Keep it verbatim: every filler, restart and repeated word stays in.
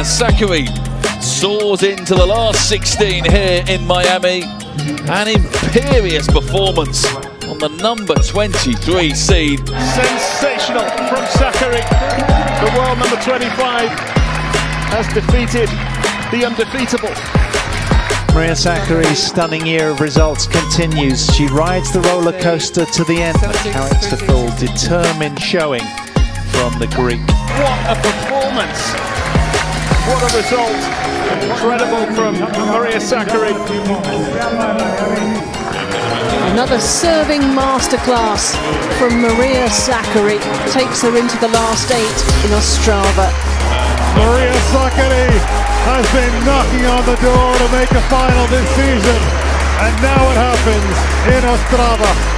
Sakkari soars into the last sixteen here in Miami. An imperious performance on the number twenty-three seed. Sensational from Sakkari. The world number twenty-five has defeated the undefeatable. Maria Sakkari's stunning year of results continues. She rides the roller coaster to the end. Now it's a full determined showing from the Greek. What a performance! What a result! Incredible from Maria Sakkari. Another serving masterclass from Maria Sakkari takes her into the last eight in Ostrava. Maria Sakkari has been knocking on the door to make a final this season, and now it happens in Ostrava.